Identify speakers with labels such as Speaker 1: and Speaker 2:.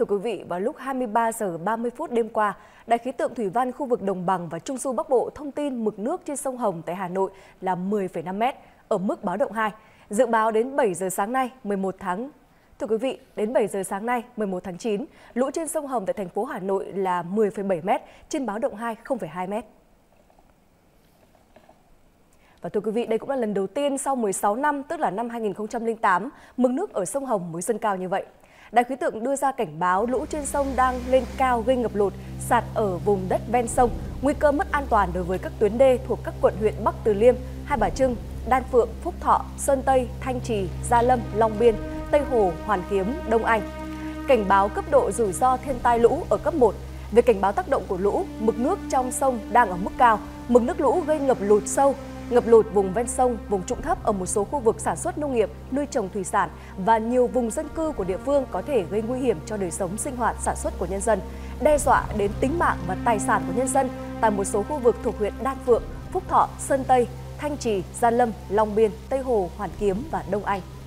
Speaker 1: Thưa quý vị, vào lúc 23 giờ 30 phút đêm qua, Đài khí tượng thủy văn khu vực Đồng bằng và Trung du Bắc Bộ thông tin mực nước trên sông Hồng tại Hà Nội là 10,5 m ở mức báo động 2. Dự báo đến 7 giờ sáng nay, 11 tháng Thưa quý vị, đến 7 giờ sáng nay, 11 tháng 9, lũ trên sông Hồng tại thành phố Hà Nội là 10,7 m, trên báo động 2, 0,2 m. Và thưa quý vị, đây cũng là lần đầu tiên sau 16 năm, tức là năm 2008, mực nước ở sông Hồng mới dâng cao như vậy. Đài khí tượng đưa ra cảnh báo lũ trên sông đang lên cao gây ngập lụt, sạt ở vùng đất ven sông, nguy cơ mất an toàn đối với các tuyến đê thuộc các quận huyện Bắc Từ Liêm, Hai Bà Trưng, Đan Phượng, Phúc Thọ, Sơn Tây, Thanh Trì, Gia Lâm, Long Biên, Tây Hồ, Hoàn Kiếm, Đông Anh. Cảnh báo cấp độ rủi ro thiên tai lũ ở cấp 1. Về cảnh báo tác động của lũ, mực nước trong sông đang ở mức cao, mực nước lũ gây ngập lụt sâu, ngập lụt vùng ven sông, vùng trũng thấp ở một số khu vực sản xuất nông nghiệp, nuôi trồng thủy sản và nhiều vùng dân cư của địa phương có thể gây nguy hiểm cho đời sống sinh hoạt sản xuất của nhân dân, đe dọa đến tính mạng và tài sản của nhân dân tại một số khu vực thuộc huyện Đan Phượng, Phúc Thọ, Sơn Tây, Thanh Trì, Gia Lâm, Long Biên, Tây Hồ, Hoàn Kiếm và Đông Anh.